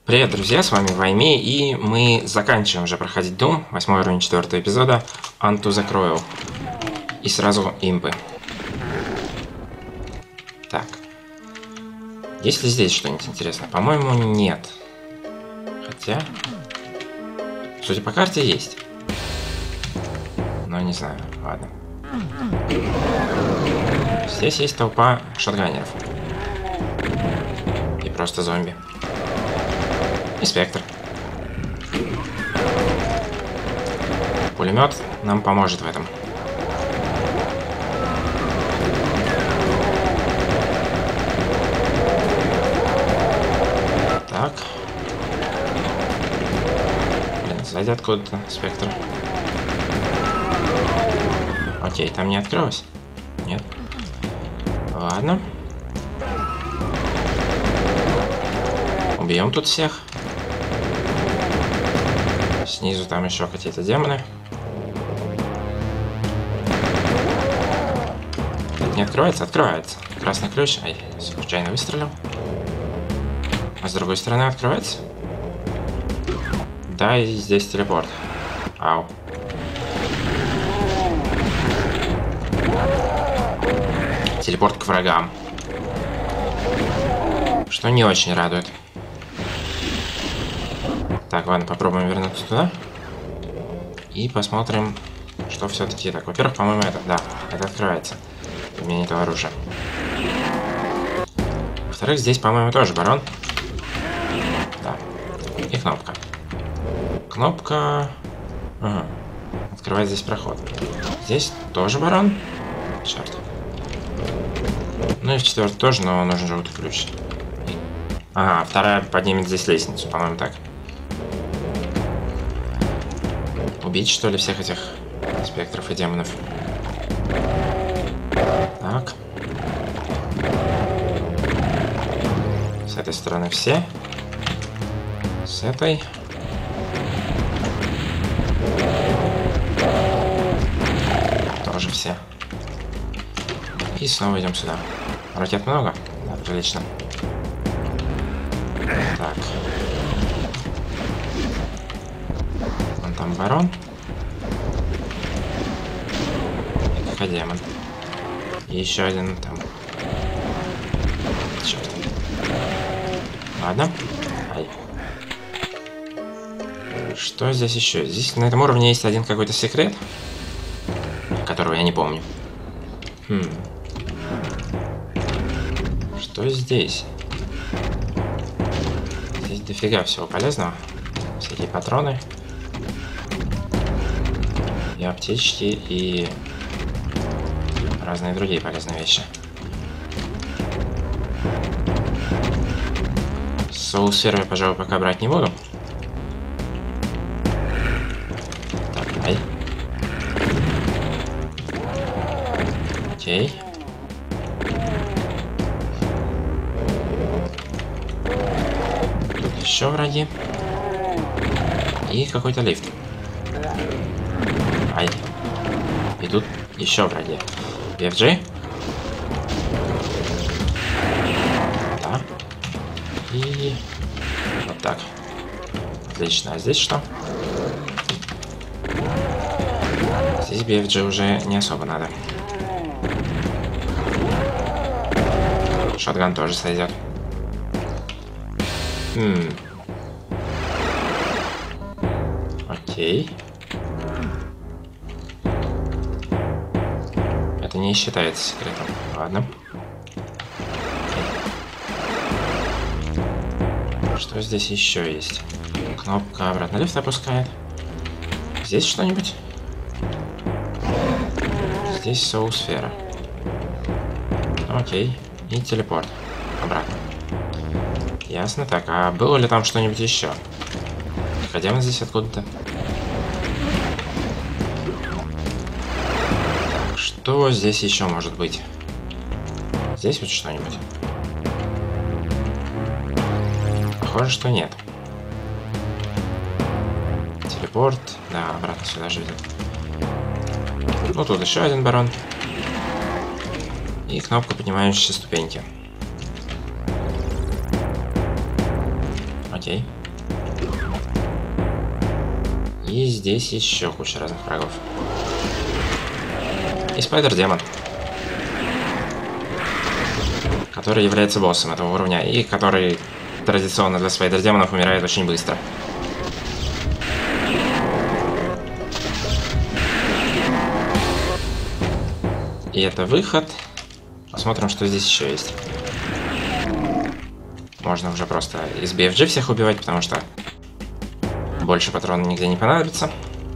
Привет, друзья, с вами Вайми, и мы заканчиваем уже проходить Doom, 8 уровень 4 эпизода, Unto the Coil. И сразу импы. Так. Есть ли здесь что-нибудь интересное? По-моему, нет. Хотя... Судя по карте, есть. Но не знаю, ладно. Здесь есть толпа шотганеров. И просто зомби. И спектр. Пулемет нам поможет в этом. Так. Блин, сзади откуда-то спектр. Окей, там не открылось? Нет. Ладно. Убьем тут всех. Снизу там еще какие-то демоны. Это не открывается? Открывается. Красный ключ. Ай, случайно выстрелил. А с другой стороны открывается? Да, и здесь телепорт. Ау. Телепорт к врагам. Что не очень радует. Так, ладно, попробуем вернуться туда. И посмотрим, что все-таки так. Во-первых, по-моему, это открывается. Знаменитого оружия. Во-вторых, здесь, по-моему, тоже барон. Да. И кнопка. Кнопка... Ага. Открывает здесь проход. Здесь тоже барон. Черт. Ну и в четвертый тоже, но нужен желтый ключ. Ага, вторая поднимет здесь лестницу, по-моему, так. Убить, что ли, всех этих спектров и демонов? Так. С этой стороны все. С этой. Тоже все. И снова идем сюда. Ракет много? Да, прилично. Так. Вон там барон. И какой-демон. И еще один там. Черт. Ладно. Ай. Что здесь еще? Здесь на этом уровне есть один какой-то секрет, которого я не помню. Что здесь? Здесь дофига всего полезного. Всякие патроны. И аптечки, и разные другие полезные вещи. Соул-сферу я, пожалуй, пока брать не буду. Так, ай. Окей. Тут еще враги. И какой-то лифт. Ай. И тут еще враги. BFG. Да. И вот так. Отлично. А здесь что? Здесь BFG уже не особо надо. Шотган тоже сойдет. Окей. Это не считается секретом. Ладно. Что здесь еще есть? Кнопка обратно лифт опускает. Здесь что-нибудь? Здесь соул-сфера. Окей. И телепорт. Обратно. Ясно. Так, а было ли там что-нибудь еще? Демон здесь откуда-то. Что здесь еще может быть? Здесь вот что-нибудь? Похоже, что нет. Телепорт. Да, обратно сюда же ведет. Ну, тут еще один барон. И кнопка, поднимающая ступеньки. Окей. И здесь еще куча разных врагов. И Спайдер-демон, который является боссом этого уровня, и который традиционно для Спайдер-демонов умирает очень быстро. И это выход. Посмотрим, что здесь еще есть. Можно уже просто из BFG всех убивать, потому что больше патронов нигде не понадобится.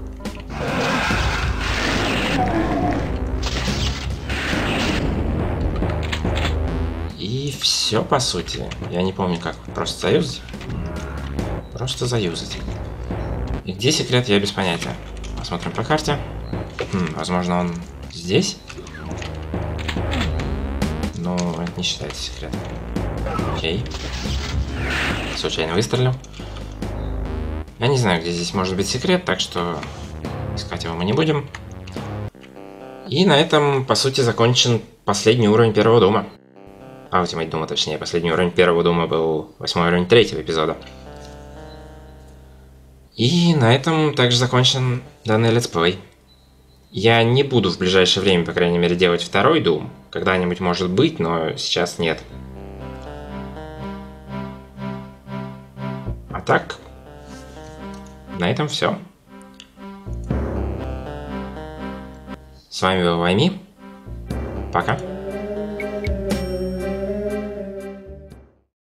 И все, по сути. Я не помню, как просто заюзать. Просто заюзать. И где секрет, я без понятия. Посмотрим по карте. Возможно, он здесь. Но это не считается секретом. Окей. Случайно выстрелил. Я не знаю, где здесь может быть секрет, так что искать его мы не будем. И на этом, по сути, закончен последний уровень первого Дума. Ultimate Doom, точнее, последний уровень первого Дума был 8-й уровень 3-го эпизода. И на этом также закончен данный летсплей. Я не буду в ближайшее время, по крайней мере, делать второй Doom. Когда-нибудь может быть, но сейчас нет. А так, на этом все. С вами был Вайми. Пока.